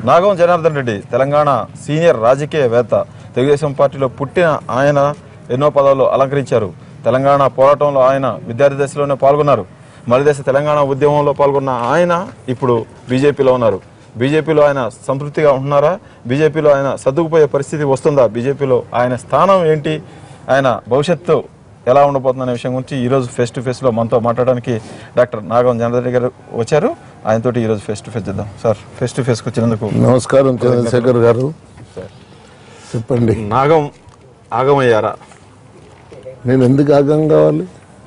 నాగం Janardhan Reddy Telangana senior రాజకీయవేత్త. తెలుగుదేశం పార్టీలో పుట్టిన ఆయన ఎన్నో పదవులు అలంకరించారు. తెలంగాణ పోరాటంలో ఆయన విద్యార్థి దశలోనే పాల్గొన్నారు. మలిదశ తెలంగాణ ఉద్యమంలో పాల్గొన్న ఆయన ఇప్పుడు బీజేపీలో ఉన్నారు. బీజేపీలో ఆయన సంతృప్తిగా ఉంటున్నారా? బీజేపీలో ఆయన సర్దుకుపోయే పరిస్థితి వస్తుందా? బీజేపీలో ఆయన స్థానం ఏంటి? ఆయన భవిష్యత్తు ఎలా ఉండబోతుందనే విషయం గురించి ఈరోజు ఫేస్ టు ఫేస్లో మనతో మాట్లాడడానికి డాక్టర్ నాగం జనార్దన్ రెడ్డి గారు వచ్చారు. ఆయనతోటి ఈరోజు ఫేస్ టు ఫేస్ చేద్దాం. సార్, ఫేస్ టు ఫేస్కి వచ్చినందుకు నమస్కారం. చంద్రశేఖర్ గారు చెప్పండి. నాగం ఆగమయ్యారా? నేను ఎందుకు ఆగం కావాలి?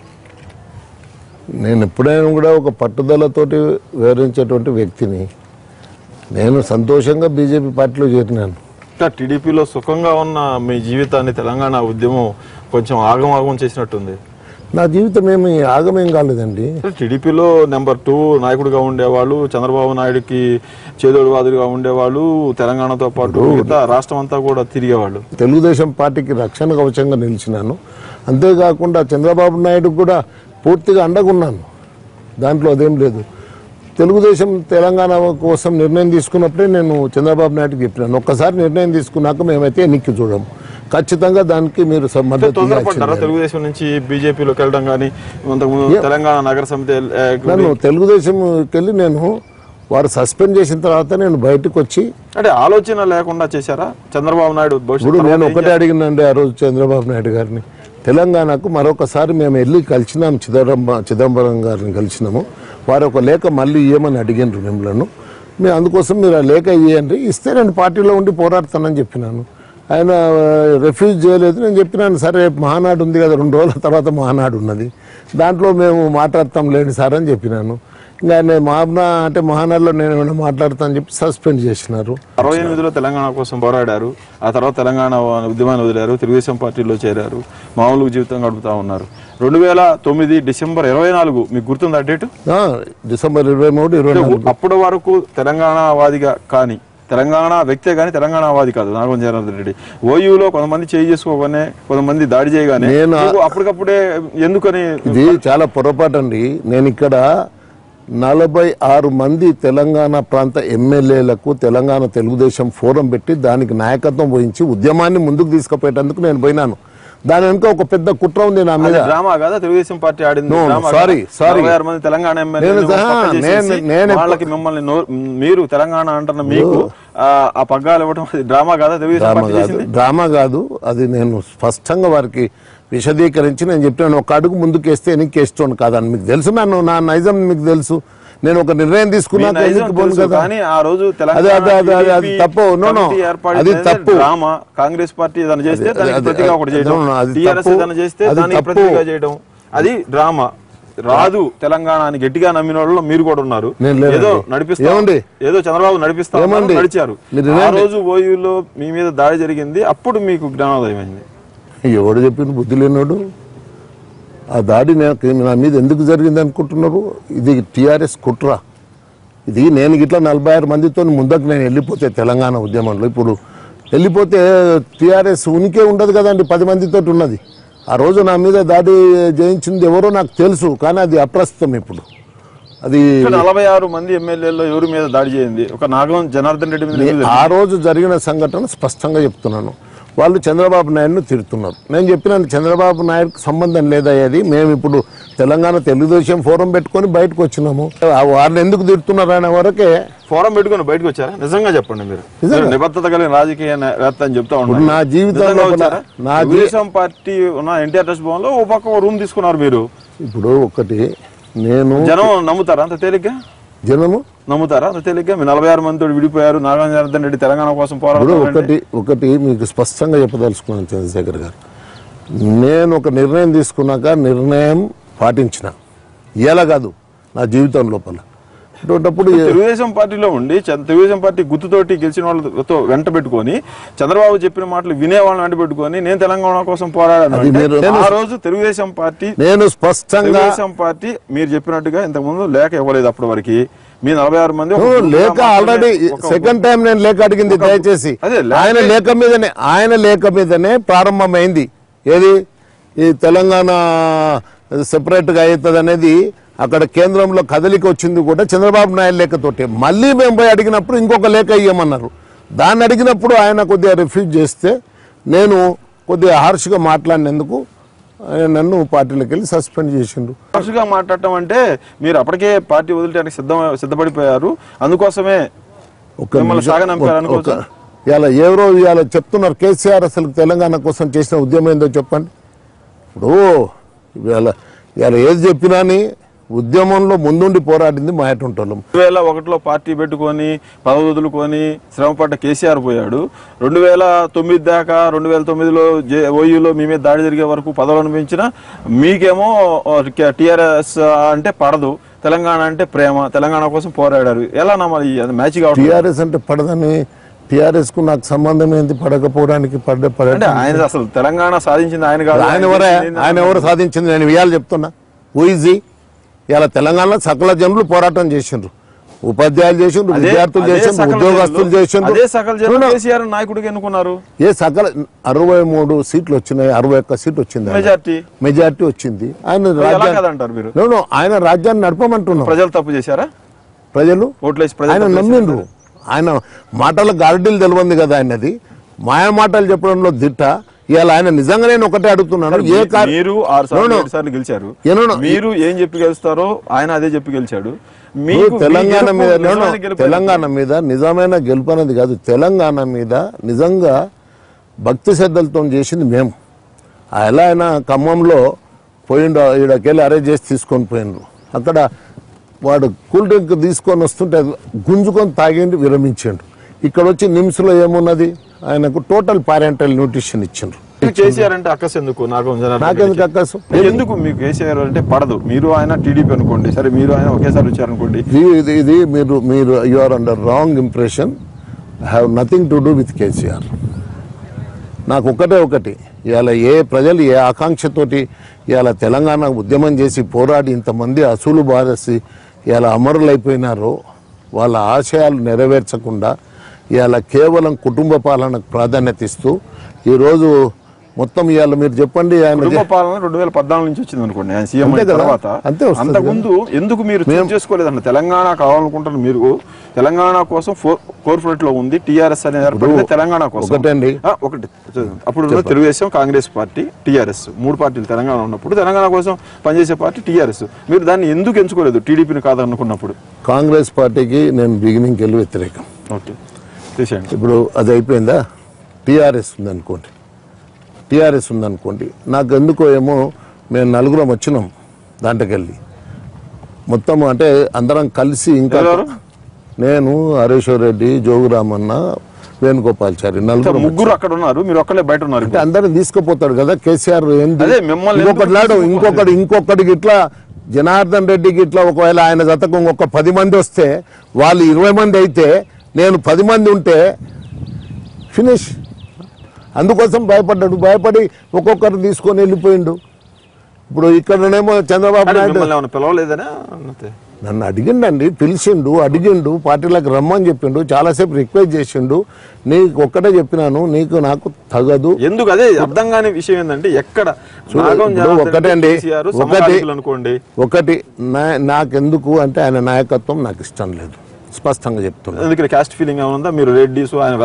నేను ఎప్పుడైనా కూడా ఒక పట్టుదలతోటి వివరించేటువంటి వ్యక్తిని. నేను సంతోషంగా బీజేపీ పార్టీలో చేరినాను. టీడీపీలో సుఖంగా ఉన్న మీ జీవితాన్ని తెలంగాణ ఉద్యమం కొంచెం ఆగం చేసినట్టుంది. నా జీవితం ఏమి ఆగమేం కాలేదండి. టీడీపీలో నెంబర్ 2 నాయకుడిగా ఉండేవాళ్ళు, చంద్రబాబు నాయుడుకి చేదోడువాదులుగా ఉండేవాళ్ళు, తెలంగాణతో పాటు రాష్ట్రం అంతా కూడా తిరిగేవాళ్ళు. తెలుగుదేశం పార్టీకి రక్షణ కవచంగా నిలిచినాను. అంతేకాకుండా చంద్రబాబు నాయుడు కూడా పూర్తిగా అండగున్నాను. దాంట్లో అదేం లేదు. తెలుగుదేశం తెలంగాణ కోసం నిర్ణయం తీసుకున్నప్పుడే నేను చంద్రబాబు నాయుడుకి చెప్పినాను, ఒక్కసారి నిర్ణయం తీసుకున్నాక మేమైతే ఎన్నిక చూడము, ఖచ్చితంగా దానికి మీరు మద్దతు. తెలుగుదేశం నుంచి బీజేపీలోకి వెళ్ళడం కానీ తెలంగాణ నగర సమితి నన్ను తెలుగుదేశంకి వెళ్ళి నేను వారు సస్పెండ్ చేసిన తర్వాత నేను బయటకు వచ్చి అంటే ఆలోచన లేకుండా చేశారా చంద్రబాబు నాయుడు? ఇప్పుడు నేను ఒకటే అడిగినండి ఆ రోజు చంద్రబాబు నాయుడు గారిని, తెలంగాణకు మరొకసారి మేము వెళ్ళి కలిసినాం, చిదంబరం గారిని కలిసినాము. వారు ఒక లేఖ మళ్ళీ ఇవ్వమని అడిగినారు మిమ్మల్ని. మేము అందుకోసం మీరు ఆ లేఖ ఇవ్వండి, ఇస్తే నేను పార్టీలో ఉండి పోరాడుతానని చెప్పినాను. ఆయన రిఫ్యూజ్ చేయలేదు. నేను చెప్పినాను, సరే మహానాడు ఉంది కదా, 2 రోజుల తర్వాత మహానాడు ఉన్నది, దాంట్లో మేము మాట్లాడతాం లేండి సార్ అని చెప్పినాను. ఇంకా ఆయన మహానాడులో నేను ఏమైనా మాట్లాడతానని చెప్పి సస్పెండ్ చేసినారు. 68లో తెలంగాణ కోసం పోరాడారు. ఆ తర్వాత తెలంగాణ ఉద్యమాన్ని వదిలారు, తెలుగుదేశం పార్టీలో చేరారు, మామూలు జీవితం గడుపుతా ఉన్నారు. 2009 డిసెంబర్ 24 మీకు గుర్తుందా డేటు? డిసెంబర్ 23, 24. అప్పటి వరకు తెలంగాణవాదిగా కానీ తెలంగాణ వ్యక్తే కానీ తెలంగాణవాది కాదు నాగం జనార్దన్ రెడ్డి. ఓయూలో కొంతమంది చేయి చేసుకోగానే, కొంతమంది దాడి చేయగానే అప్పటికప్పుడే ఎందుకని? ఇది చాలా పొరపాటు అండి. నేను ఇక్కడ 46 మంది తెలంగాణ ప్రాంత ఎమ్మెల్యేలకు తెలంగాణ తెలుగుదేశం ఫోరం పెట్టి దానికి నాయకత్వం వహించి ఉద్యమాన్ని ముందుకు తీసుకుపోయేటందుకు నేను పోయినాను. దాని వెనుక ఒక పెద్ద కుట్ర ఉంది నా మీద. డ్రామా కదా తెలుగుదేశం పార్టీ ఆడింది? సారీ మంది తెలంగాణ వాళ్ళకి మిమ్మల్ని మీరు తెలంగాణ అంటున్న మీకు ఆ పగ్గాలు ఇవ్వడం డ్రామా కాదా? తెలుగుదేశం డ్రామా కాదు, అది నేను స్పష్టంగా వారికి విశదీకరించి నేను చెప్పినాను. ఒక అడుగు ముందుకు వేస్తే ఎన్నికేస్తాను కాదని మీకు తెలుసు. నా నైజం మీకు తెలుసు. నేను ఒక నిర్ణయం తీసుకున్నాను కదా, అది తప్పు. అది తప్పు. కాంగ్రెస్ పార్టీ ఏదైనా చేస్తే అది డ్రామా రాదు. తెలంగాణ అని గట్టిగా నమ్మిన వాళ్ళు మీరు కూడా ఉన్నారు. ఏదో నడిపిస్తామండి, ఏదో చంద్రబాబు నడిపిస్తామని నడిచారు. ఆ రోజు ఓయూలో మీ మీద దాడి జరిగింది, అప్పుడు మీకు జ్ఞానోదయం అయింది. ఎవడు చెప్పిన బుద్ధి లేనాడు? ఆ దాడి నా మీద ఎందుకు జరిగింది అనుకుంటున్నారు? ఇది టీఆర్ఎస్ కుట్ర. ఇది నేను ఇట్లా 46 మందితో ముందుకు నేను వెళ్ళిపోతే తెలంగాణ ఉద్యమంలో, ఇప్పుడు వెళ్ళిపోతే టీఆర్ఎస్ ఉనికి ఉండదు కదండి, 10 మందితో ఉన్నది. ఆ రోజు నా మీద దాడి చేయించింది ఎవరో నాకు తెలుసు, కానీ అది అప్రస్తుతం. ఇప్పుడు అది 46 మంది ఎమ్మెల్యేల్లో ఎవరి మీద దాడి చేయింది? ఒక నాగం జనార్దన్ రెడ్డి మీద. ఆ రోజు జరిగిన సంఘటన స్పష్టంగా చెప్తున్నాను. వాళ్ళు చంద్రబాబు నాయుడును తిడుతున్నారు. నేను చెప్పినాను, చంద్రబాబు నాయుడుకి సంబంధం లేదయ్యేది. మేము ఇప్పుడు తెలంగాణ తెలుగుదేశం ఫోరం పెట్టుకొని బయటకు వచ్చినాము. వాళ్ళని ఎందుకు తిడుతున్నారు అనే వరకే ఫోరం పెట్టుకుని బయటకు వచ్చారా? నిజంగా చెప్పండి. మీరు నిబద్ధత కలిగిన రాజకీయవేత్త అని చెప్తా ఉన్నారు. నా జీవితంలో నా తెలుగుదేశం పార్టీ ఉన్న ఎన్టీఆర్ ట్రస్ట్ భవన్ లో ఓ పక్క రూమ్ తీసుకున్నారు మీరు. ఇప్పుడు ఒకటి నేను జనం నమ్ముతారా అంత తేలిగ్గా? జనము నమ్ముతారా అంత తేలిగ్గా? మీ 46 మందితో విడిపోయారు, నాగం జనార్దన్ రెడ్డి తెలంగాణ కోసం పోరాడు. ఒకటి మీకు స్పష్టంగా చెప్పదలుచుకున్నాను చంద్రశేఖర్ గారు, నేను ఒక నిర్ణయం తీసుకున్నాక నిర్ణయం పాటించిన ఇలా కాదు నా జీవితం లోపల. అటువంటిప్పుడు తెలుగుదేశం పార్టీలో ఉండి తెలుగుదేశం పార్టీ గుర్తుతోటి గెలిచిన వాళ్ళతో వెంట పెట్టుకొని చంద్రబాబు చెప్పిన మాటలు వినే వాళ్ళని వెంట పెట్టుకొని నేను తెలంగాణ కోసం పోరాడాను. ఆ రోజు తెలుగుదేశం పార్టీ మీరు చెప్పినట్టుగా ఇంతకుముందు లేఖ ఇవ్వలేదు. అప్పటి వరకు మీ 46 మంది లేఖ ఆల్రెడీ సెకండ్ టైం నేను లేఖ అడిగింది. దయచేసి ఆయన లేఖ మీదనే ప్రారంభమైంది. ఏది ఈ తెలంగాణ సెపరేట్గా అవుతుంది అనేది అక్కడ కేంద్రంలో కదలిక వచ్చింది కూడా చంద్రబాబు నాయుడు లేఖతోటి. మళ్ళీ మేము పోయి అడిగినప్పుడు ఇంకొక లేఖ ఇవ్వమన్నారు. దాన్ని అడిగినప్పుడు ఆయన కొద్దిగా రిఫ్యూజ్ చేస్తే నేను కొద్దిగా హార్ష్గా మాట్లాడినందుకు ఆయన నన్ను పార్టీలోకి వెళ్ళి సస్పెండ్ చేసిండు. హార్ష్గా మాట్లాడటం అంటే మీరు అప్పటికే పార్టీ వదిలేయడానికి సిద్ధపడిపోయారు, అందుకోసమే ఇలా ఎవరో ఇవాళ చెప్తున్నారు కేసీఆర్ అసలు తెలంగాణ కోసం చేసిన ఉద్యమం ఏందో చెప్పండి. ఇప్పుడు ఇవాళ ఏది చెప్పినా ఉద్యమంలో ముందుండి పోరాడింది మా ఎటుంటోళ్ళం. 2001లో పార్టీ పెట్టుకొని పదవి వదులుకొని శ్రమపడ్డ కేసీఆర్ పోయాడు. 2009 దాకా 2009లో ఓయూలో మీ మీద దాడి జరిగే వరకు పదవులు అనిపించిన మీకేమో టీఆర్ఎస్ అంటే పడదు, తెలంగాణ అంటే ప్రేమ, తెలంగాణ కోసం పోరాడారు. ఎలా నమ్మాలి? మ్యాచ్ కావడం. టీఆర్ఎస్ అంటే పడదని, టీఆర్ఎస్ కు నాకు సంబంధం ఏంటి పడకపోవడానికి? అంటే ఆయన అసలు తెలంగాణ సాధించింది ఆయన కాదు. ఆయన ఎవరు సాధించింది? నేను ఇవాళ చెప్తున్నా. ఊజీ ఇలా తెలంగాణలో సకల జనులు పోరాటం చేసిండ్రు, ఉపాధ్యాయులు చేసిండ్రు, విద్యార్థులు చేసిండ్రు, ఉద్యోగస్తులు చేసిండ్రు. నాయకుడికి ఎన్నుకున్నారు. ఏ సకల 63 సీట్లు వచ్చినాయి, 61 సీట్లు వచ్చింది, మెజార్టీ వచ్చింది. ఆయన రాజ్యాన్ని నడపమంటున్నారు. ప్రజలు తప్పు చేశారా? ప్రజలు ఆయన నమ్మిండ్రు. ఆయన మాటల గారడీలు తెలియంది కదా ఆయనది. మాయ మాటలు చెప్పడంలో దిట్ట. ఇవాళ ఆయన నిజంగా నేను ఒకటే అడుగుతున్నాను, మీరు 6 సార్లు గెలిచారు, మీరు ఏం చెప్పి గెలుస్తారో ఆయన అదే చెప్పి గెలిచాడు. తెలంగాణ మీద నిజమైన గెలుపు అనేది కాదు, తెలంగాణ మీద నిజంగా భక్తి శ్రద్ధలతో చేసింది మేము. ఎలా అయినా ఖమ్మంలో పోయిండు, ఈడకెళ్ళి అరెస్ట్ చేసి తీసుకొని పోయిండ్రు. అక్కడ వాడు కూల్ డ్రింక్ తీసుకొని వస్తుంటే గుంజుకొని తాగిండి, విరమించిండు. ఇక్కడ వచ్చి నిమ్స్లో ఏమున్నది, ఆయనకు టోటల్ పారెంటల్ న్యూట్రిషన్ ఇచ్చిండ్రు. కేసీఆర్ అంటే అక్కస్ ఎందుకు? నాకెందుకు అక్కసు? ఎందుకు మీకు కేసీఆర్ అంటే పడదు? మీరు ఆయన టీడీపీ అనుకోండి, సరే మీరు ఆయన ఒకేసారి వచ్చారనుకోండి. ఇది మీరు you are under wrong impression. I have nothing to do with KCR. నాకు ఒకటి, ఇవాళ ఏ ప్రజలు ఏ ఆకాంక్షతోటి ఇవాళ తెలంగాణ ఉద్యమం చేసి పోరాడి ఇంతమంది అసూలు బారేసి ఇవాళ అమరులైపోయినారో, వాళ్ళ ఆశయాలు నెరవేర్చకుండా ఇవాళ కేవలం కుటుంబ పాలనకు ప్రాధాన్యత ఇస్తూ ఈరోజు మొత్తం ఇవాళ మీరు చెప్పండి, ఆయన కుటుంబ పాలన 2014 నుంచి వచ్చింది అనుకోండి, ఆయన సీఎం అయిన తర్వాత. అంతకుముందు ఎందుకు మీరు చేసుకోలేదన్న? తెలంగాణ కావాలనుకుంటారు మీరు, తెలంగాణ కోసం ఫోర్ ఫ్రంట్ లో ఉంది టీఆర్ఎస్ అనేది తెలంగాణ కోసం. ఒకటి అప్పుడు తెలుగుదేశం, కాంగ్రెస్ పార్టీ, టీఆర్ఎస్ 3 పార్టీలు తెలంగాణ ఉన్నప్పుడు తెలంగాణ కోసం పనిచేసే పార్టీ టీఆర్ఎస్. మీరు దాన్ని ఎందుకు ఎంచుకోలేదు టీడీపీని కాదనుకున్నప్పుడు? కాంగ్రెస్ పార్టీకి నేను బిగినింగ్కి వెళ్ళి వ్యతిరేకం. ఓకే, ఇప్పుడు అది అయిపోయిందా? టీఆర్ఎస్ ఉందనుకోండి, నాకు ఎందుకో ఏమో మేము 4 వచ్చినాం దాంట్లోకెళ్ళి మొత్తం, అంటే అందరం కలిసి. ఇంకా నేను, హరీశ్వర్ రెడ్డి, జోగురామన్న, వేణుగోపాల్చారి, 4 అక్కడ ఉన్నారు, మీరు ఒక్కలే బయట ఉన్నారు. అంటే అందరిని తీసుకుపోతాడు కదా కేసీఆర్. ఇంకొకటికి ఇట్లా జనార్దన్ రెడ్డికి ఇట్లా ఒకవేళ ఆయన జతకు ఒక 10 మంది వస్తే, వాళ్ళు 20 మంది అయితే, నేను 10 మంది ఉంటే ఫినిష్. అందుకోసం భయపడి ఒక్కొక్కరు తీసుకొని వెళ్ళిపోయిండు. ఇప్పుడు ఇక్కడనేమో చంద్రబాబు నాయుడు పిలవలేదనా? నన్ను అడిగిండండి, అడిగిండు, పార్టీలకు రమ్మని చెప్పిండు, చాలాసేపు రిక్వెస్ట్ చేసిండు. నీకు ఒక్కటే చెప్పినాను, నీకు నాకు తగదు. ఎందుకు? అదే అర్థం కాని విషయం ఏంటంటే, ఎక్కడ ఒకటే అండి, ఒకటి నాకెందుకు అంటే ఆయన నాయకత్వం నాకు ఇష్టం లేదు, స్పష్టంగా చెప్తున్నా. ఎందుకంటే క్యాస్ట్ ఫీలింగ్ ఏమన్నా? మీరు రెడ్డిస్, ఆయన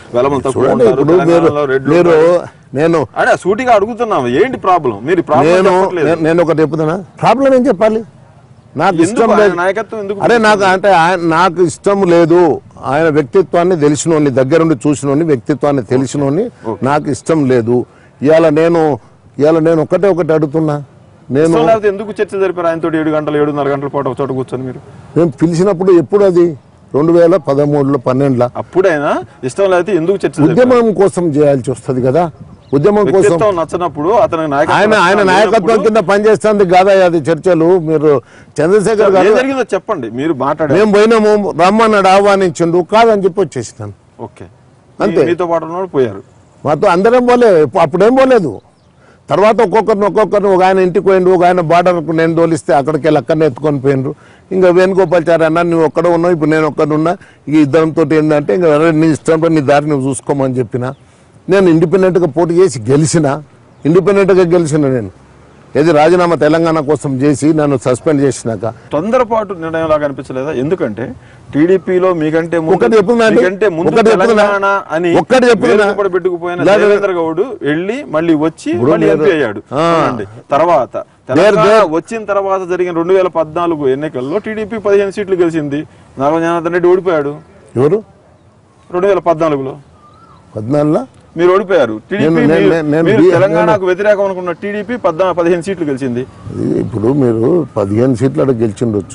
నేను సూటిగా అడుగుతున్నాను, ఏంటి ప్రాబ్లం? మీరు నేను ఒకటి చెప్తున్నా, ప్రాబ్లం ఏం చెప్పాలి? నాకు ఇష్టం లేదు నాయకత్వం. అరే నాకు ఇష్టం లేదు. ఆయన వ్యక్తిత్వాన్ని తెలిసినోని, దగ్గరుండి చూసినోని, వ్యక్తిత్వాన్ని తెలిసినోని నాకు ఇష్టం లేదు. ఇవాళ నేను ఒకటి అడుగుతున్నా, నేను ఎందుకు చర్చ జరిపారు ఆయనతో 7 గంటలు 7:30 గంటల పాటు ఒక చోట కూర్చొని? మీరు మేము పిలిచినప్పుడు ఎప్పుడు అది 2013లో 12లో అప్పుడైనా ఇష్టం లేకపోతే ఎందుకు చర్చ? ఉద్యమం కోసం చేయాల్సి వస్తుంది కదా, ఉద్యమం కోసం నచ్చినప్పుడు ఆయన నాయకత్వం కింద పనిచేస్తుంది కదా అది చర్చలు. మీరు చంద్రశేఖర్ గారు జరిగిందో చెప్పండి, మీరు మాట్లాడారు. మేము పోయినాము, రమ్మన్నాడు, ఆహ్వానించండు, కాదని చెప్పి వచ్చేసినాను. ఓకే, అంతే. మీతో పాటు పోయారు, మాతో అందరం పోలే, అప్పుడేం పోలేదు. తర్వాత ఒక్కొక్కరిని ఒక ఆయన ఇంటికి పోయిండు, ఒక ఆయన బార్డర్కు నేను తోలిస్తే అక్కడికి వెళ్ళి అక్కడనే ఎత్తుకొని పోయిండ్రు. ఇంకా వేణుగోపాల్చారి అన్న, నువ్వు ఒక్కడ ఉన్నావు, ఇప్పుడు నేను ఒక్కడున్నా, ఇక ఇద్దరంతో ఏంటంటే ఇంకా నీ ఇష్టంతో నీ దారి నువ్వు చూసుకోమని చెప్పిన. నేను ఇండిపెండెంట్గా పోటీ చేసి గెలిచిన నేను ఏది రాజీనామా తెలంగాణ కోసం చేసి నన్ను సస్పెండ్ చేసినాక తొందరపాటు నిర్ణయం లాగా అనిపించలేదా? ఎందుకంటే టీడీపీలో మీకంటే ఒకటి తెలంగాణ అని పెట్టుకుపోయిన దేవేంద్ర గౌడ్ వెళ్ళి మళ్ళీ వచ్చి మళ్ళీ ఎంపీ అయ్యాడు. తర్వాత తెలంగాణ వచ్చిన తర్వాత జరిగిన 2014 ఎన్నికల్లో టీడీపీ 15 సీట్లు గెలిచింది. నాగం జనార్దన్ రెడ్డి ఓడిపోయాడు. ఎవరు 2014లో? 14 మీరు ఓడిపోయారు. తెలంగాణకు వ్యతిరేకం అనుకున్న టీడీపీ 15 సీట్లు గెలిచింది. ఇప్పుడు మీరు 15 సీట్లు అక్కడ గెలిచిండొచ్చు.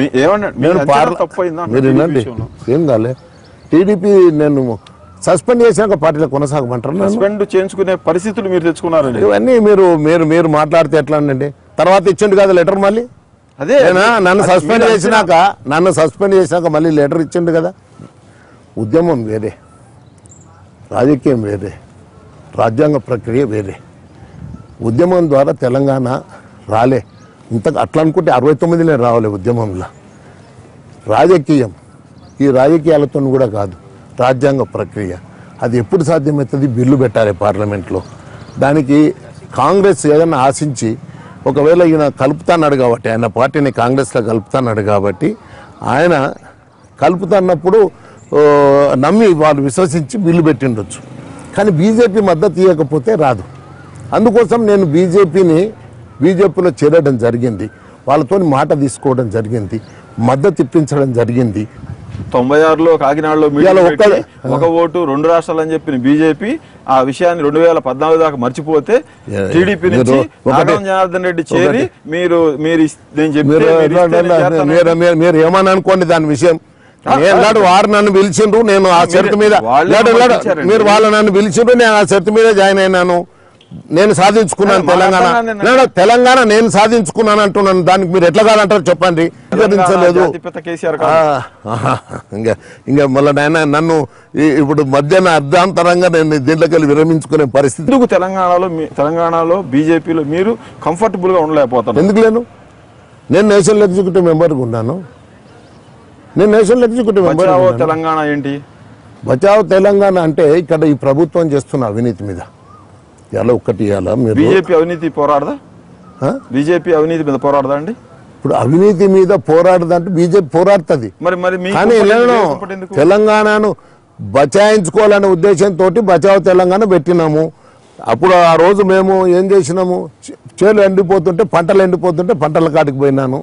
మీరు వినండి, ఏం కాలే. టీడీపీ నేను సస్పెండ్ చేశాక పార్టీలో కొనసాగమంటారు. సస్పెండ్ చేయించుకునే పరిస్థితులు మీరు తెచ్చుకున్నారండి. ఇవన్నీ మీరు మాట్లాడితే ఎట్లా అండి? తర్వాత ఇచ్చిండు కదా లెటర్ మళ్ళీ. అదే నన్ను సస్పెండ్ చేసినాక మళ్ళీ లెటర్ ఇచ్చిండు కదా. ఉద్యమం వేరే, రాజకీయం వేరే, రాజ్యాంగ ప్రక్రియ వేరే. ఉద్యమం ద్వారా తెలంగాణ రాలే. అట్లా అనుకుంటే 69 రావాలి ఉద్యమంలో. రాజకీయం ఈ రాజకీయాలతో కూడా కాదు, రాజ్యాంగ ప్రక్రియ. అది ఎప్పుడు సాధ్యమవుతుంది? బిల్లు పెట్టాలి పార్లమెంట్లో. దానికి కాంగ్రెస్ ఏదైనా ఆశించి ఒకవేళ ఈయన కలుపుతాన్నాడు కాబట్టి, ఆయన పార్టీని కాంగ్రెస్లో కలుపుతాన్నాడు కాబట్టి, ఆయన కలుపుతున్నప్పుడు నమ్మి వాళ్ళు విశ్వసించి బిల్లు పెట్టిండొచ్చు. కానీ బీజేపీ మద్దతు ఇవ్వకపోతే రాదు. అందుకోసం నేను బీజేపీలో చేరడం జరిగింది, వాళ్ళతో మాట తీసుకోవడం జరిగింది, మద్దతు ఇప్పించడం జరిగింది. 96లో కాకినాడలో ఒక ఓటు 2 రాష్ట్రాలు అని చెప్పిన బీజేపీ ఆ విషయాన్ని 2014 దాకా మర్చిపోతే టీడీపీ నుంచి నాగం జనార్దన్ రెడ్డి చేరి మీరు ఏమని అనుకోండి దాని విషయం. నేను వారు నన్ను పిలిచిండ్రు, నేను ఆ షరతు మీద మీరు వాళ్ళు నన్ను పిలిచిండ్రు, నేను ఆ షరతు మీద జాయిన్ అయినాను. నేను సాధించుకున్నాను తెలంగాణ నేను సాధించుకున్నాను అంటున్నాను. దానికి మీరు ఎట్లా కాదంటారు చెప్పండి. ఇంకా మళ్ళీ నాయన నన్ను ఇప్పుడు మధ్యాహ్న అర్ధాంతరంగా నేను దీంట్లోకి వెళ్ళి విరమించుకునే పరిస్థితి. ఎందుకు తెలంగాణలో బీజేపీలో మీరు కంఫర్టబుల్ గా ఉండలేకపోతారు? ఎందుకు లేను? నేను నేషనల్ ఎగ్జిక్యూటివ్ మెంబర్గా ఉన్నాను. తెలంగాణ ఏంటి? బచావ్ తెలంగాణ అంటే ఇక్కడ ఈ ప్రభుత్వం చేస్తున్న అవినీతి మీద బీజేపీ అవినీతి పోరాడదా? బీజేపీ అవినీతి మీద పోరాడదా అండి? ఇప్పుడు అవినీతి మీద పోరాడదంటే బీజేపీ పోరాడుతుంది. కానీ తెలంగాణను బచాయించుకోవాలనే ఉద్దేశంతో బచావ్ తెలంగాణ పెట్టినాము. అప్పుడు ఆ రోజు మేము ఏం చేసినాము, చేలు ఎండిపోతుంటే పంటల కాడికి పోయినాను.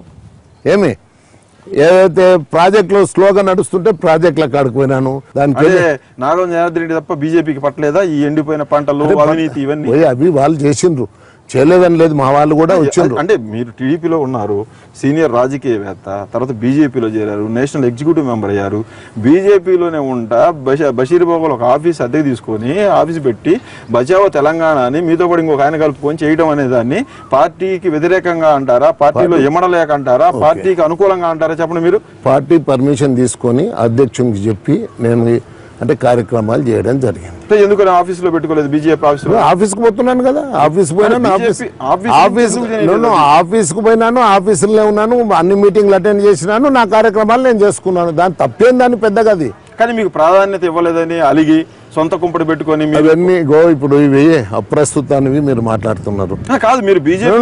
ఏదైతే ప్రాజెక్టులో స్లోగా నడుస్తుంటే ప్రాజెక్టుల కాడికి పోయినాను. దానికి నాగం జనార్దన్ రెడ్డి తప్ప బీజేపీకి పట్టలేదా ఈ ఎండిపోయిన పంటలు అవినీతి ఇవన్నీ? అవి వాళ్ళు చేసిండ్రు, చేయలేదని లేదు, మా వాళ్ళు కూడా వచ్చిండ్రు. అంటే మీరు టీడీపీలో ఉన్నారు, సీనియర్ రాజకీయవేత్త, తర్వాత బీజేపీలో చేరారు, నేషనల్ ఎగ్జిక్యూటివ్ మెంబర్ అయ్యారు. బీజేపీలోనే ఉంటా బషీర్బాబులో ఒక ఆఫీస్ అద్దెకి తీసుకొని ఆఫీస్ పెట్టి బచావో తెలంగాణ అని మీతో కూడా ఇంకొక ఆయన కలుపుకొని చేయడం అనే దాన్ని పార్టీకి వ్యతిరేకంగా అంటారా, పార్టీలో ఎమడలేక అంటారా, పార్టీకి అనుకూలంగా అంటారా? చెప్పండి. మీరు పార్టీ పర్మిషన్ తీసుకొని అధ్యక్షునికి చెప్పి నేను అంటే కార్యక్రమాలు చేయడం జరిగింది. ఎందుకు ఆఫీసులో పెట్టుకోలేదు? బీజేపీ ఆఫీస్కి పోతున్నాను కదా, ఆఫీస్కి పోయినాను, ఆఫీస్కి పోయినాను, ఆఫీసులోనే ఉన్నాను, అన్ని మీటింగ్లు అటెండ్ చేసినాను, నా కార్యక్రమాలు నేను చేసుకున్నాను. దాని తప్పేం దాన్ని పెద్దగా అది. కానీ మీకు ప్రాధాన్యత ఇవ్వలేదని అలిగి సొంత కుంపడి పెట్టుకొని అవన్నీ ఇప్పుడు ఇవి అప్రస్తుతానివి మీరు మాట్లాడుతున్నారు. కాదు, మీరు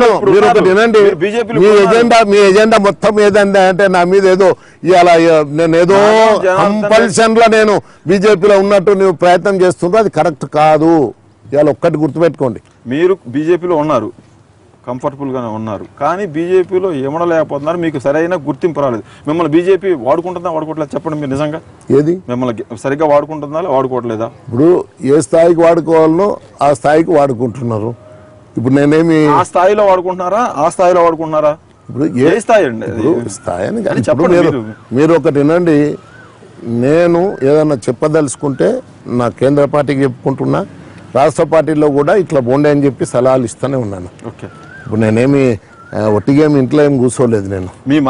మీ ఎజెండా మొత్తం ఏదంటే అంటే నా మీద ఏదో ఇలా నేను ఏదో కంపల్షన్ లో నేను బీజేపీలో ఉన్నట్టు నువ్వు ప్రయత్నం చేస్తున్నారు, అది కరెక్ట్ కాదు. ఇవాళ ఒక్కటి గుర్తుపెట్టుకోండి, మీరు బీజేపీలో ఉన్నారు, కంఫర్టబుల్ గానే ఉన్నారు, కానీ బీజేపీలో ఏమడలేకపోతున్నారు, మీకు సరైన గుర్తింపు రాలేదు. మిమ్మల్ని బీజేపీ వాడుకుంటుందా వాడుకోవట్లేదు? చెప్పండి మీరు నిజంగా. ఏది మిమ్మల్ని సరిగ్గా వాడుకుంటుందా వాడుకోవట్లేదా? ఇప్పుడు ఏ స్థాయికి వాడుకోవాలనో ఆ స్థాయికి వాడుకుంటున్నారు. ఇప్పుడు నేనేమి ఆ స్థాయిలో వాడుకుంటున్నారా, ఆ స్థాయిలో వాడుకుంటున్నారా? ఇప్పుడు ఏ స్థాయి అండి? స్థాయి అని చెప్పండి. మీరు ఒకటి వినండి, నేను ఏదన్నా చెప్పదలుచుకుంటే నా కేంద్ర పార్టీకి చెప్పుకుంటున్నా, రాష్ట్ర పార్టీలో కూడా ఇట్లా బోండే అని చెప్పి సలహాలు ఇస్తూనే ఉన్నాను. ఇప్పుడు నేనేమి ఒట్టిగా ఇంట్లో ఏం కూర్చోలేదు. నేను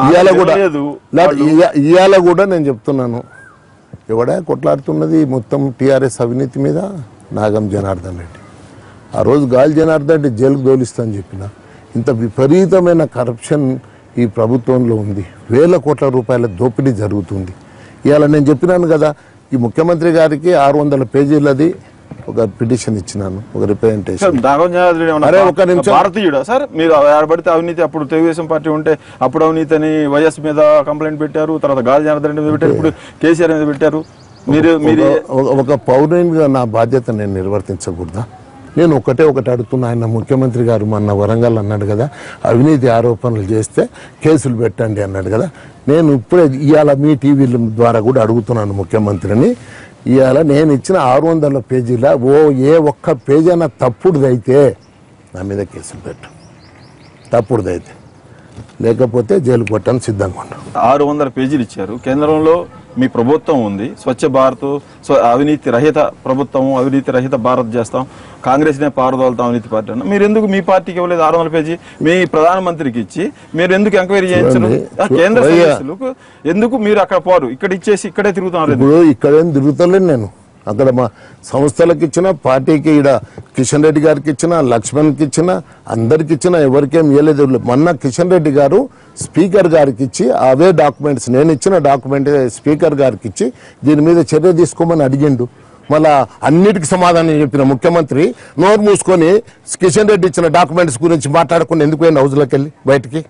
ఇవాళ కూడా నేను చెప్తున్నాను, ఎవడా కొట్లాడుతున్నది మొత్తం టీఆర్ఎస్ అవినీతి మీద? నాగం జనార్దన్ రెడ్డి. ఆ రోజు గాలి జనార్దన్ రెడ్డి జైలుకు దోలిస్తా అని చెప్పిన. ఇంత విపరీతమైన కరప్షన్ ఈ ప్రభుత్వంలో ఉంది, వేల కోట్ల రూపాయల దోపిడీ జరుగుతుంది. ఇవాళ నేను చెప్పినాను కదా, ఈ ముఖ్యమంత్రి గారికి 600 పేజీలది ఒక పిటిషన్ ఇచ్చినాను, ఒక రిప్రజెంటేషన్. ఒక నిమిషం, భారతీయుడా సార్ మీరు? ఆడబడితే అవినీతి, అప్పుడు తెలుగుదేశం పార్టీ ఉంటే అప్పుడు అవినీతి అని వైఎస్ మీద కంప్లైంట్ పెట్టారు, తర్వాత గాలి జనార్దన్ రెడ్డి మీద పెట్టారు, ఇప్పుడు కేసీఆర్ మీద పెట్టారు. మీరు ఒక పౌరునిగా నా బాధ్యత నేను నిర్వర్తించకూడదా? నేను ఒకటి అడుగుతున్నా. ఆయన ముఖ్యమంత్రి గారు మొన్న వరంగల్ అన్నాడు కదా, అవినీతి ఆరోపణలు చేస్తే కేసులు పెట్టండి అన్నాడు కదా. నేను ఇప్పుడే ఇవాళ మీ టీవీల ద్వారా కూడా అడుగుతున్నాను ముఖ్యమంత్రిని. ఇవాళ నేను ఇచ్చిన 600 పేజీల ఏ ఒక్క పేజీ అన్న తప్పుడుదైతే నా మీద కేసులు పెట్టు, తప్పుడుదైతే, లేకపోతే జైలు కొట్టని సిద్ధంగా ఉన్నాను. 600 పేజీలు ఇచ్చారు. కేంద్రంలో మీ ప్రభుత్వం ఉంది, స్వచ్ఛ భారత్, అవినీతి రహిత ప్రభుత్వం, అవినీతి రహిత భారత్ చేస్తాం, కాంగ్రెస్ నే పారదోలుతాం అవినీతి పార్టీ అన్న. మీరు ఎందుకు మీ పార్టీకి ఇవ్వలేదు 600 పేజీ? మీ ప్రధానమంత్రికి ఇచ్చి మీరు ఎందుకు ఎంక్వైరీ చేయించరు? కేంద్ర సదస్సులకు ఎందుకు మీరు అక్కడ పోరు? ఇక్కడ ఇచ్చేసి ఇక్కడే తిరుగుతున్నారు. ఇప్పుడు ఇక్కడేం తిరుగుతలేను నేను. అక్కడ మా సంస్థలకు ఇచ్చిన, పార్టీకి ఇక్కడ కిషన్ రెడ్డి గారికి ఇచ్చిన, లక్ష్మణ్కి ఇచ్చిన, అందరికి ఇచ్చిన, ఎవరికేం ఇవ్వలేదు. మొన్న కిషన్ రెడ్డి గారు స్పీకర్ గారికి ఇచ్చి అవే డాక్యుమెంట్స్, నేను ఇచ్చిన డాక్యుమెంట్ స్పీకర్ గారికి ఇచ్చి దీని మీద చర్య తీసుకోమని అడిగిండు. మళ్ళా అన్నిటికీ సమాధానం చెప్పిన ముఖ్యమంత్రి నోరు మూసుకొని కిషన్ రెడ్డి ఇచ్చిన డాక్యుమెంట్స్ గురించి మాట్లాడకుండా ఎందుకు పోయింది హౌస్లోకి వెళ్ళి బయటికి?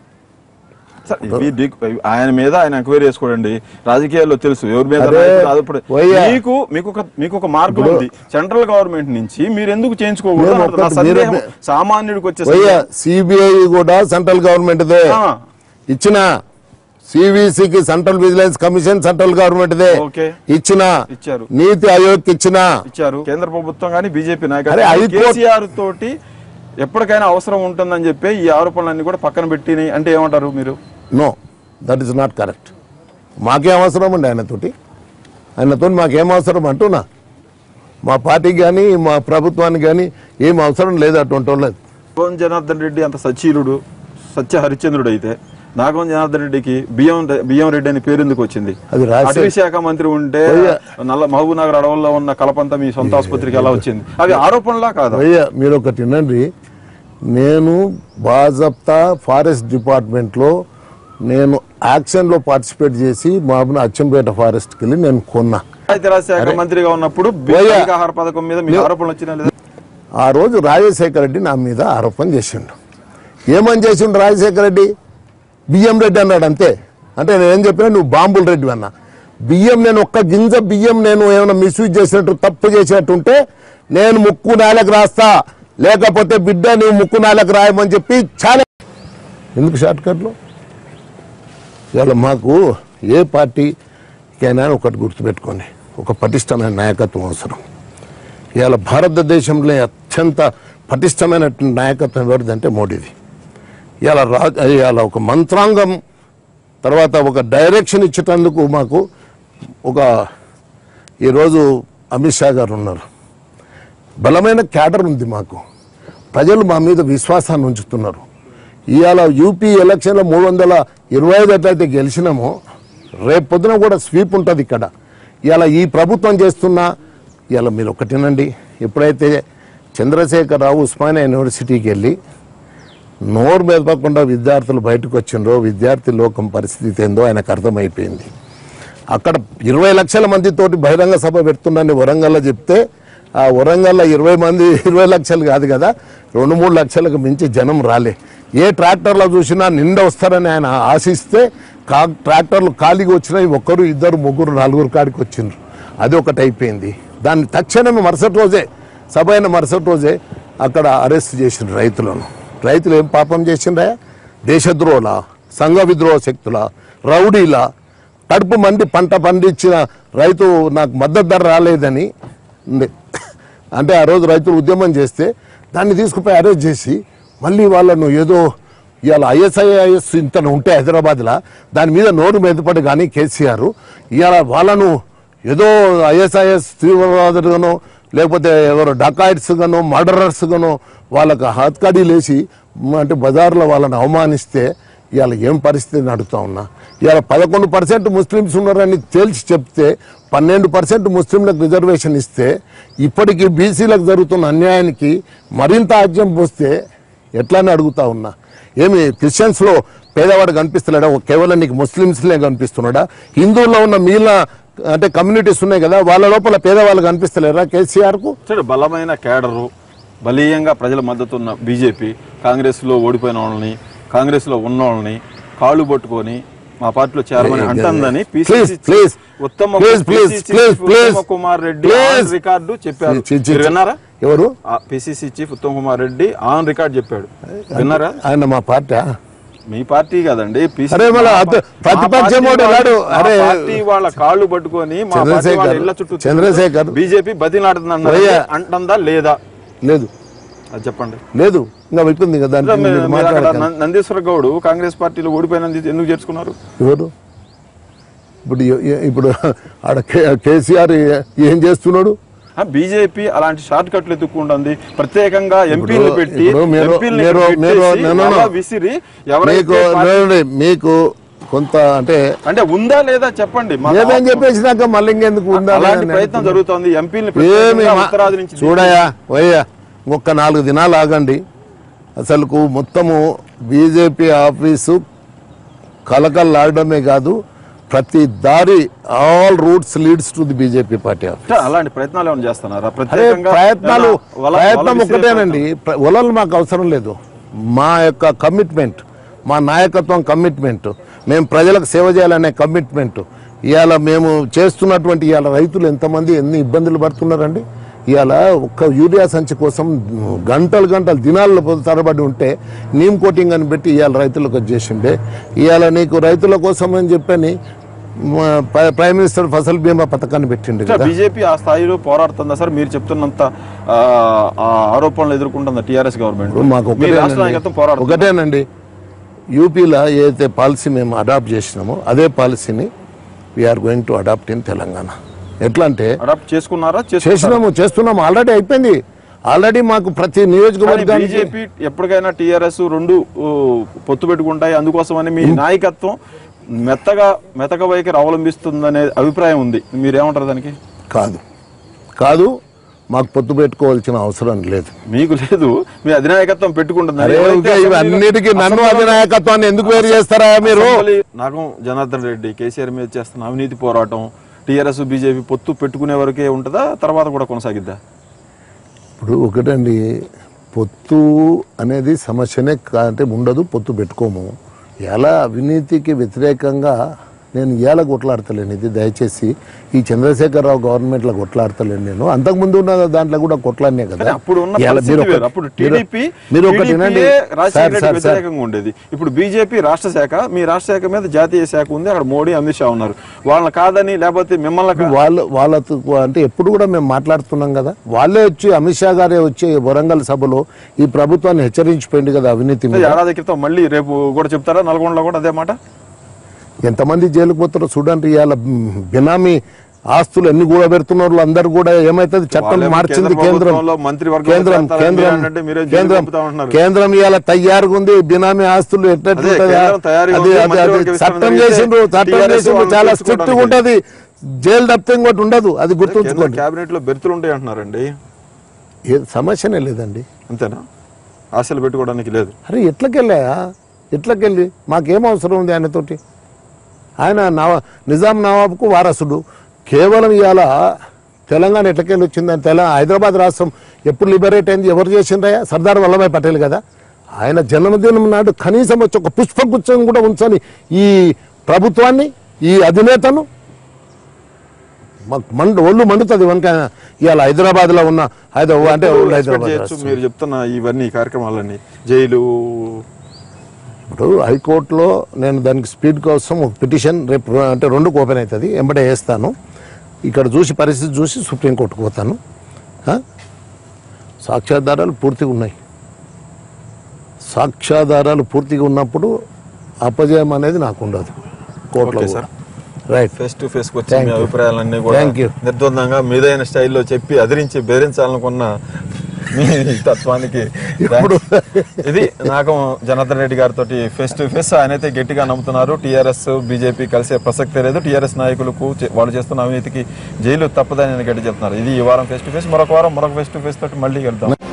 ఆయన మీద ఆయన ఎంక్వైరీ చేసుకోండి. రాజకీయాల్లో తెలుసు ఎవరి మీద. మీకు ఒక మార్గం ఉంది సెంట్రల్ గవర్నమెంట్ నుంచి, మీరు ఎందుకు చేయించుకోకూడదు? సామాన్యుడికి వచ్చే సిబిఐ కూడా సెంట్రల్ గవర్నమెంట్ ఇచ్చిన, సివిసికి central vigilance commission central government ఇచ్చిన, నీతి ఆయోగ్ ఇచ్చారు కేంద్ర ప్రభుత్వం కానీ బీజేపీ నాయకులు. కేసీఆర్ తోటి ఎప్పటికైనా అవసరం ఉంటుందని చెప్పి ఈ ఆరోపణలన్నీ కూడా పక్కన పెట్టినాయి అంటే ఏమంటారు మీరు? No, that is not correct. మాకేం అవసరం అండి ఆయనతో మాకేం అవసరం అంటున్నా? మా పార్టీకి కానీ మా ప్రభుత్వానికి కానీ ఏం అవసరం లేదు. అటువంటి లేదు. నాగం జనార్దన్ రెడ్డి అంత సచీలుడు, సత్య హరిశ్చంద్రుడు అయితే నాగం జనార్దన్ రెడ్డికి బియ్యం రెడ్డి అని పేరు ఎందుకు వచ్చింది? అది అటవీ శాఖ మంత్రి ఉంటే మహబూబ్ నగర్ అడవుల్లో ఉన్న కలపంతా మీ సొంత ఆసుపత్రికి ఎలా వచ్చింది? అవి ఆరోపణలా కాదు? మీరు ఒకటి వినండి, నేను బాజప్తా ఫారెస్ట్ డిపార్ట్మెంట్లో నేను యాక్షన్లో పార్టిసిపేట్ చేసి మహబూబ్ అచ్చంపేట ఫారెస్ట్కి వెళ్ళి నేను కొన్నా. శాఖ మంత్రిగా ఉన్నప్పుడు ఆహార పథకం మీద మీ ఆరోపణలు వచ్చినా? ఆ రోజు రాజశేఖర రెడ్డి నా మీద ఆరోపణ చేసిండు. ఏమని చేసిండు రాజశేఖర రెడ్డి? బియ్యం రెడ్డి అన్నాడు అంతే. అంటే నేను ఏం చెప్పినా నువ్వు బాంబుల రెడ్డి అన్నా. బియ్యం, నేను ఒక్క గింజ బియ్యం నేను ఏమైనా మిస్యూజ్ చేసినట్టు, తప్పు చేసినట్టుంటే నేను ముక్కు నేలకు రాస్తా, లేకపోతే బిడ్డ నువ్వు ముక్కు నేలకు రాయమని చెప్పి చాలా. ఎందుకు షార్ట్ కట్లు? ఇవాళ మాకు ఏ పార్టీకైనా ఒకటి గుర్తుపెట్టుకోండి, ఒక పటిష్టమైన నాయకత్వం అవసరం. ఇవాళ భారతదేశంలో అత్యంత పటిష్టమైన నాయకత్వం ఎవరిదంటే మోడీది. ఇవాళ ఒక మంత్రాంగం, తర్వాత ఒక డైరెక్షన్ ఇచ్చేటందుకు మాకు ఒక ఈరోజు అమిత్ షా గారు ఉన్నారు. బలమైన క్యాడర్ ఉంది మాకు. ప్రజలు మా మీద విశ్వాసాన్ని ఉంచుతున్నారు. ఇవాళ యూపీ ఎలక్షన్లో 325 ఎట్లయితే గెలిచినామో, రేపు పొద్దున కూడా స్వీప్ ఉంటుంది ఇక్కడ. ఇవాళ ఈ ప్రభుత్వం చేస్తున్నా, ఇవాళ మీరు ఒకటేనండి, ఎప్పుడైతే చంద్రశేఖరరావు ఉస్మానియా యూనివర్సిటీకి వెళ్ళి నోరు మెదపకుండా విద్యార్థులు బయటకు వచ్చిండ్రో, విద్యార్థి లోకం పరిస్థితి ఏందో ఆయనకు అర్థమైపోయింది. అక్కడ 20 లక్షల మందితోటి బహిరంగ సభ పెడుతున్నారని వరంగల్లో చెప్తే, ఆ వరంగల్లో 20 లక్షలు కాదు కదా, 2-3 లక్షలకు మించి జనం రాలే. ఏ ట్రాక్టర్లో చూసినా నిండా వస్తారని ఆయన ఆశిస్తే ట్రాక్టర్లు ఖాళీగా వచ్చినాయి. 1, 2, 3, 4 కాడికి వచ్చిండ్రు. అది ఒకటి అయిపోయింది. దాన్ని తక్షణమే మరుసటి రోజే, సభ అయిన మరుసటి రోజే అక్కడ అరెస్ట్ చేసిండ్రు రైతులను. రైతులు ఏం పాపం చేసిండ్రా? దేశద్రోహుల, సంఘ విద్రోహ శక్తుల, రౌడీల, కడుపు మండి పంట పండించిన రైతు నాకు మద్దతు ధర రాలేదని అంటే ఆ రోజు రైతులు ఉద్యమం చేస్తే దాన్ని తీసుకుపోయి అరెస్ట్ చేసి మళ్ళీ వాళ్ళను ఏదో ఇవాళ ISIS ఇంత ఉంటే హైదరాబాద్లో దాని మీద నోరు మెదపడి కానీ కేసీఆర్ ఇవాళ వాళ్ళను ఏదో ISIS తీవ్రవాదులుగానో లేకపోతే ఎవరో డకాయిట్స్ గానో మర్డరర్స్ గానో వాళ్ళకు హత్కడీలు వేసి అంటే బజార్లో వాళ్ళని అవమానిస్తే ఇవాళ ఏం పరిస్థితిని అడుగుతా ఉన్నా. ఇవాళ 11% ముస్లిమ్స్ ఉన్నారని తేల్చి చెప్తే 12% ముస్లింలకు రిజర్వేషన్ ఇస్తే ఇప్పటికీ బీసీలకు జరుగుతున్న అన్యాయానికి మరింత ఆజ్యం పోస్తే ఎట్లని అడుగుతా ఉన్నా. ఏమి క్రిస్టియన్స్లో పేదవాడు కనిపిస్తున్నాడా? కేవలం నీకు ముస్లిమ్స్లే కనిపిస్తున్నాడా? హిందువుల్లో ఉన్న మిగిలిన అంటే కమ్యూనిటీస్ ఉన్నాయి కదా, వాళ్ళ లోపల పేదవాళ్ళు కనిపిస్తలేరా కేసీఆర్ కు? బలమైన కేడరు, బలీయంగా ప్రజల మద్దతు ఉన్న బీజేపీ కాంగ్రెస్లో ఓడిపోయిన వాళ్ళని, కాంగ్రెస్లో ఉన్న వాళ్ళని కాళ్ళు పట్టుకొని మా పార్టీలో చేరమని అంటుందని ఉత్తమ కుమార్ రెడ్డి రికార్డు చెప్పారు. విన్నారా? ఎవరు? PCC chief Uttam Kumar Reddy on record చెప్పాడు. విన్నారా? ఆయన మా పార్టీ, మీ పార్టీ కదండి, పార్టీ వాళ్ళ కాళ్ళు పట్టుకొని మా పార్టీ వాళ్ళ ఇళ్ల చుట్టూ చంద్రశేఖర్ బీజేపీ బతిలాడుతుందన్న అంటుందా లేదా? లేదు, అది చెప్పండి. లేదు, ఇంకా వెళ్తుంది కదా. నందీశ్వర గౌడ్ కాంగ్రెస్ పార్టీలో ఓడిపోయినందుకు ఎందుకు చేర్చుకున్నారు? ఎవరు? ఇప్పుడు ఆడ కేసీఆర్ ఏం చేస్తున్నాడు? బీజేపీ అలాంటి షార్ట్ కట్లు ఎత్తుకుంటుంది, ప్రత్యేకంగా ఎంపీలు పెట్టి విసిరి మీకు కొంత అంటే ఉందా లేదా చెప్పండి. ఏమని చెప్పేసినాక మళ్ళీ ఇంకెందుకు ఉందా? అలాంటి ప్రయత్నం జరుగుతోంది. ఎంపీలు ఉత్తరాది నుంచి చూడయా వయ్యా, ఒక్క 4 దినాలు ఆగండి. అసలుకు మొత్తము బీజేపీ ఆఫీసు కలకల్లాడమే కాదు, ప్రతి దారి all routes leads to the BJP party office. అలాంటి ప్రయత్నాలు ఏమైనా చేస్తున్నారా? ప్రయత్నం ఒకటేనండి. వలలు మాకు అవసరం లేదు. మా యొక్క కమిట్మెంట్, మా నాయకత్వం కమిట్మెంట్, మేము ప్రజలకు సేవ చేయాలనే కమిట్మెంట్. ఇవాళ మేము చేస్తున్నటువంటి ఇవాళ రైతులు ఎంతమంది ఎన్ని ఇబ్బందులు పడుతున్నారండి. ఇవాళ ఒక్క యూరియా సంచి కోసం గంటలు దినాల తరబడి ఉంటే నీమ్ కోటింగ్ అని పెట్టి ఇవాళ రైతులకు చేసిండే. ఇవాళ నీకు రైతుల కోసం అని చెప్పని ప్రైమ్ మినిస్టర్ ఫసల్ బీమా పథకాన్ని పెట్టిండు. బీజేపీ ఆ స్థాయిలో పోరాడుతుందా సార్? మీరు చెప్తున్నంత ఆరోపణలు ఎదుర్కొంటుందా టీఆర్ఎస్ గవర్నమెంట్? మాకు ఒకటేనండి, యూపీలో ఏదైతే పాలసీ మేము అడాప్ట్ చేసినామో అదే పాలసీని we're going to adopt in Telangana. ఎట్లా అంటే చేస్తున్నాము, ఆల్రెడీ అయిపోయింది. ఆల్రెడీ మాకు ప్రతి నియోజకవర్గానికి బీజేపీ ఎప్పటికైనా టీఆర్ఎస్ రెండు పొత్తు పెట్టుకుంటాయి, అందుకోసమని మీ నాయకత్వం మెతక వైఖరి అవలంబిస్తుందనే అభిప్రాయం ఉంది. మీరేమంటారు దానికి? కాదు, మాకు పొత్తు పెట్టుకోవాల్సిన అవసరం లేదు. మీకు లేదు, మీ అధినాయకత్వం పెట్టుకుంటున్నారు. ఇవన్నిటికీ నన్ను అధినాయకత్వాన్ని ఎందుకు వేరు చేస్తారా మీరు? నాగం జనార్దన్ రెడ్డి కేసీఆర్ మీద చేస్తున్న అవినీతి పోరాటం టీఆర్ఎస్ బీజేపీ పొత్తు పెట్టుకునే వరకే ఉంటుందా, తర్వాత కూడా కొనసాగిద్దా? ఇప్పుడు ఒకటండి, పొత్తు అనేది సమస్యనే అంటే ఉండదు, పొత్తు పెట్టుకోము. ఎలా అవినీతికి వ్యతిరేకంగా నేను ఇవాళ కొట్లాడతలేను. ఇది దయచేసి ఈ చంద్రశేఖరరావు గవర్నమెంట్లో కొట్లాడతలేను. నేను అంతకుముందు ఉన్న దాంట్లో కూడా కొట్లాడినే కదా. మీరు ఒకటి ఉండేది. ఇప్పుడు బీజేపీ రాష్ట్ర శాఖ, మీ రాష్ట్ర శాఖ మీద జాతీయ శాఖ ఉంది, అక్కడ మోడీ అమిత్ షా ఉన్నారు. వాళ్ళని కాదని లేకపోతే మిమ్మల్ని వాళ్ళతో అంటే ఎప్పుడు కూడా మేము మాట్లాడుతున్నాం కదా. వాళ్ళే వచ్చి అమిత్ షా గారే వచ్చి వరంగల్ సభలో ఈ ప్రభుత్వాన్ని హెచ్చరించిపోయింది కదా అవినీతి. ఏడాది క్రితం మళ్ళీ రేపు కూడా చెప్తారా? నల్గొండలో కూడా అదే మాట. ఎంతమంది జైలుకు పోతారో చూడండి. ఇవాళ బినామీ ఆస్తులు ఎన్ని కూడా పెడుతున్నారు అందరు కూడా. ఏమైతుంది, చట్టం మార్చింది కేంద్రం ఇవాళ తయారుగా ఉంది. బినామీ ఆస్తులు చట్టం చేసిండ్రు, చాలా స్ట్రిక్ట్ గా ఉంటది. జైలు తప్పితే ఇంకోటి ఉండదు, అది గుర్తుంచుకోండి. కేబినెట్ లో బెర్తులు ఉంటాయి అంటున్నారండి. సమస్యనే లేదండి. అంతేనా? ఆశలు పెట్టుకోవడానికి లేదు. అరే ఎట్లకెళ్ళి మాకేం అవసరం ఉంది ఆయనతోటి? ఆయన నిజాం నవాబ్కు వారసుడు. కేవలం ఇవాళ తెలంగాణ ఎట్లకెళ్ళి వచ్చిందని హైదరాబాద్ రాష్ట్రం ఎప్పుడు లిబరేట్ అయింది? ఎవరు చేసిండ్రయ్యా? సర్దార్ వల్లభాయ్ పటేల్ కదా. ఆయన జన్మదినం నాడు కనీసం వచ్చి ఒక పుష్పగుచ్చం కూడా ఉంచని ఈ ప్రభుత్వాన్ని, ఈ అధినేతను ఒళ్ళు మండుతుంది. ఇవాళ హైదరాబాద్ లో ఉన్న అంటే మీరు చెప్తున్న ఇవన్నీ కార్యక్రమాలన్నీ జైలు. ఇప్పుడు హైకోర్టులో నేను దానికి స్పీడ్ కోసం ఒక పిటిషన్ రేపు అంటే 2కు ఓపెన్ అవుతుంది, ఎంబడే వేస్తాను. ఇక్కడ చూసి పరిస్థితి చూసి సుప్రీంకోర్టుకు పోతాను. సాక్ష్యాధారాలు పూర్తిగా ఉన్నాయి. సాక్ష్యాధారాలు పూర్తిగా ఉన్నప్పుడు అపజయం అనేది నాకు ఉండదు కోర్టులో. రైట్, ఫేస్ టు ఫేస్ వచ్చి మీ అభిప్రాయాలన్నీ కూడా నిర్ద్వందంగా మీదైన స్టైల్లో చెప్పి అదిరించి బెదిరించాలనుకున్న మీ తత్వానికి ఇది నాగం జనార్దన్ రెడ్డి గారితో ఫేస్ టు ఫేస్. ఆయనైతే గట్టిగా నమ్ముతున్నారు టీఆర్ఎస్ బీజేపీ కలిసే ప్రసక్తే లేదు, టీఆర్ఎస్ నాయకులకు వాళ్ళు చేస్తున్న అవినీతికి జైలు తప్పదని గట్టి చెప్తున్నారు. ఇది ఈ వారం ఫేస్ టు ఫేస్. మరొక వారం మరొక ఫేస్ టు ఫేస్ తోటి మళ్ళీ వెళ్తాం.